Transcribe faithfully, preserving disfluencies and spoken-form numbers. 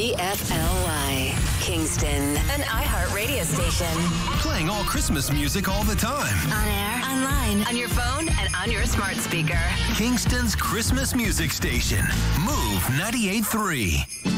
C F L Y, Kingston, an iHeart radio station. Playing all Christmas music all the time. On air, online, on your phone, and on your smart speaker. Kingston's Christmas music station. Move ninety-eight point three.